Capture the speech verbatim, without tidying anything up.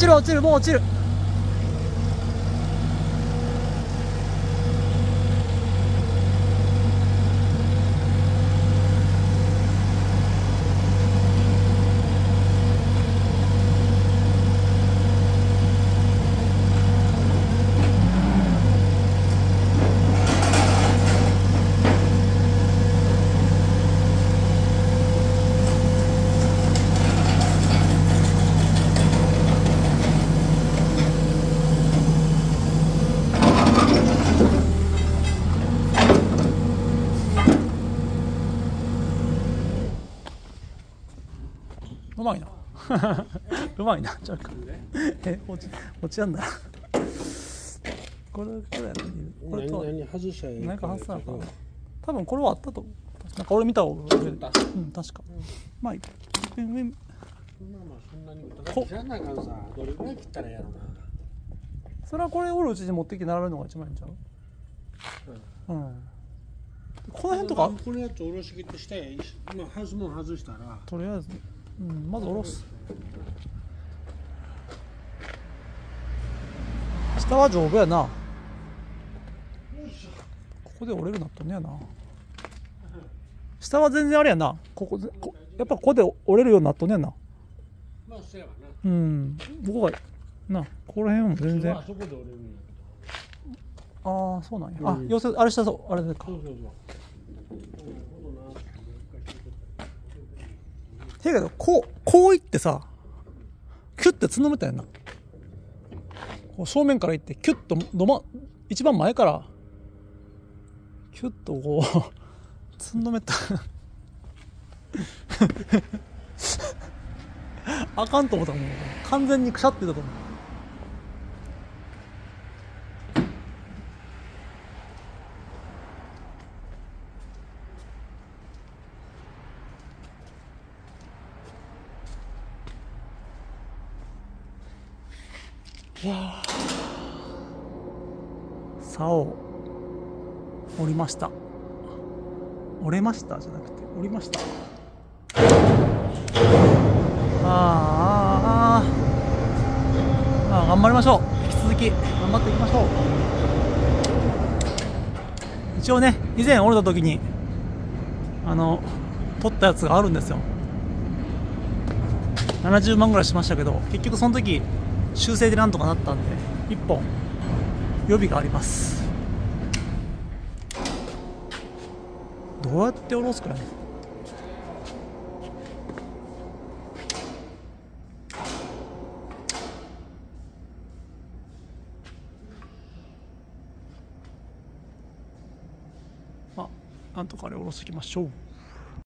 ちる落ちる、もう落ちる。うまいなうまいな。ちょっとえ落ち落ちやんだこれこれやな。これと何外したらいい何か外さなかな。多分これはあったと思う。なんか俺見た覚えうん確か、うん、まあいい。 まあまあそんなにこ知らないからさ、どれぐらい切ったらやろうな。 それはこれおるうちに持ってきて並べるのが一番いいんちゃう。うん、うん、この辺とかこのやつおろし切ってしたやいいし、まあ外も外したらとりあえず、うん、まずおろす。下は丈夫やな。ここで折れるなったんねやな。下は全然あれやな。ここでこやっぱここで折れるようになっとんねやな。 まあそうやわな。 うん、ここがな、ここら辺も全然。 あそこで折れるんやけど。ああ、そうなんや。あ、要するにあれしたそう、あれでか。 そうそうそう。 けどこうこういってさ、キュッてつんのめたやんな。こう正面からいってキュッとどま一番前からキュッとこうつんのめたあかんと思ったもん。完全にくしゃってたと思う。いや竿を折りました。折れましたじゃなくて折りました。あーあーあー頑張りましょう。引き続き頑張っていきましょう。一応ね、以前折れた時にあの取ったやつがあるんですよ。ななじゅうまんぐらいしましたけど、結局その時修正でなんとかなったんでいっぽん予備があります。どうやって下ろすかね。まあなんとかあれ下ろしていきましょう。